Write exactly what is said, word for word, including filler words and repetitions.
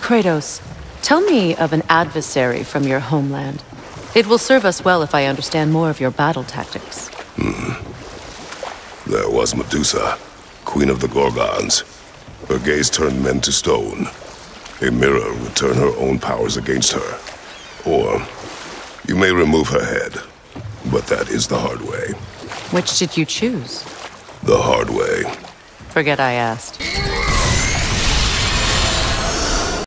Kratos, tell me of an adversary from your homeland. It will serve us well if I understand more of your battle tactics. Hmm. There was Medusa, queen of the Gorgons. Her gaze turned men to stone. A mirror would turn her own powers against her. Or, you may remove her head, but that is the hard way. Which did you choose? The hard way. Forget I asked.